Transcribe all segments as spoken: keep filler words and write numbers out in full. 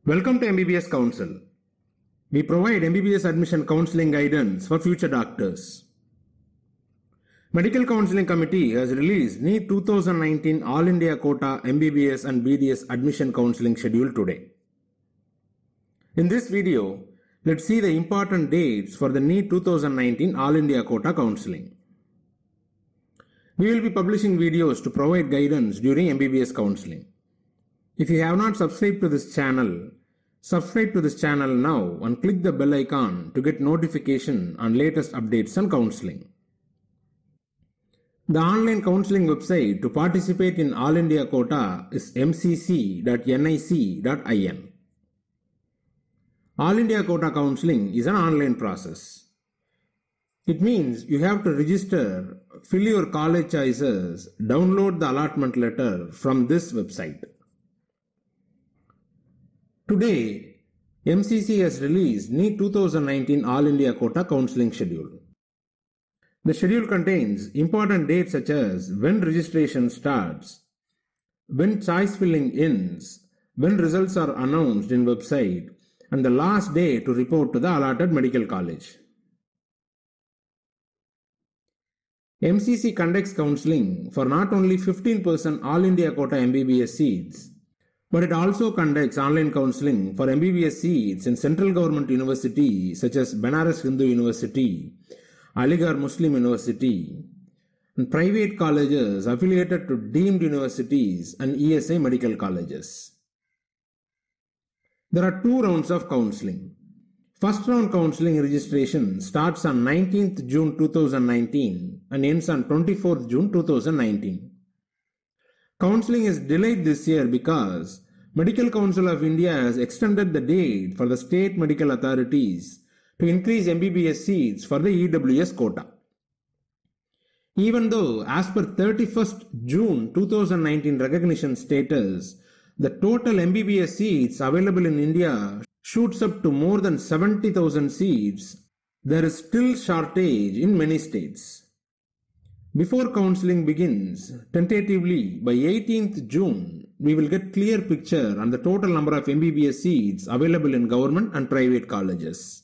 Welcome to M B B S Council. We provide M B B S admission counseling guidance for future doctors. Medical Counseling Committee has released NEET twenty nineteen All India Quota M B B S and B D S admission counseling schedule today. In this video, let's see the important dates for the NEET twenty nineteen All India Quota counseling. We will be publishing videos to provide guidance during M B B S counseling. If you have not subscribed to this channel, subscribe to this channel now and click the bell icon to get notification on latest updates on counseling. The online counseling website to participate in All India Quota is m c c dot nic dot in. All India Quota counseling is an online process. It means you have to register, fill your college choices, download the allotment letter from this website. Today, M C C has released NEET twenty nineteen All India Quota counseling schedule. The schedule contains important dates such as when registration starts, when choice filling ends, when results are announced in website, and the last day to report to the allotted medical college. M C C conducts counseling for not only fifteen percent All India Quota M B B S seats, but it also conducts online counseling for M B B S seats in central government universities such as Banaras Hindu University, Aligarh Muslim University, and private colleges affiliated to deemed universities and E S I medical colleges. There are two rounds of counseling. First round counseling registration starts on nineteenth June two thousand nineteen and ends on twenty-fourth June two thousand nineteen. Counseling is delayed this year because Medical Council of India has extended the date for the state medical authorities to increase M B B S seats for the E W S quota. Even though as per thirty-first June two thousand nineteen recognition status, the total M B B S seats available in India shoots up to more than seventy thousand seats, there is still shortage in many states. Before counseling begins, tentatively by eighteenth June, we will get clear picture on the total number of M B B S seats available in government and private colleges.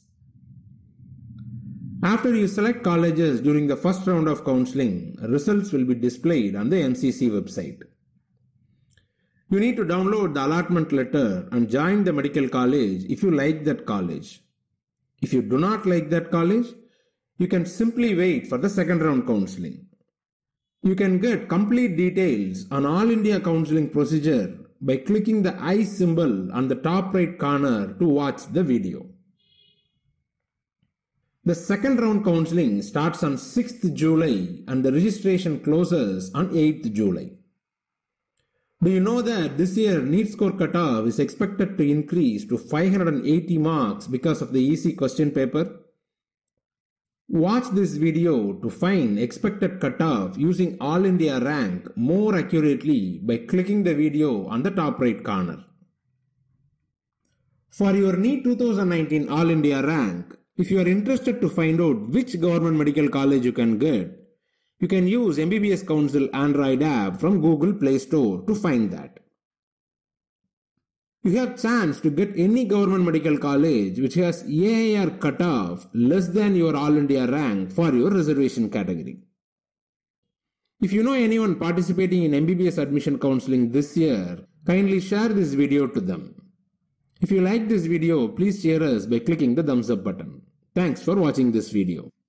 After you select colleges during the first round of counseling, results will be displayed on the M C C website. You need to download the allotment letter and join the medical college if you like that college. If you do not like that college, you can simply wait for the second round counseling. You can get complete details on All India counseling procedure by clicking the I symbol on the top right corner to watch the video. The second round counseling starts on sixth July and the registration closes on eighth July. Do you know that this year NEET score cutoff is expected to increase to five hundred eighty marks because of the easy question paper? Watch this video to find expected cutoff using All India rank more accurately by clicking the video on the top right corner. For your NEET twenty nineteen All India rank, if you are interested to find out which government medical college you can get, you can use M B B S Council Android app from Google Play Store to find that. You have chance to get any government medical college which has A I R cutoff less than your All India rank for your reservation category. If you know anyone participating in M B B S admission counseling this year, kindly share this video to them. If you like this video, please share us by clicking the thumbs up button. Thanks for watching this video.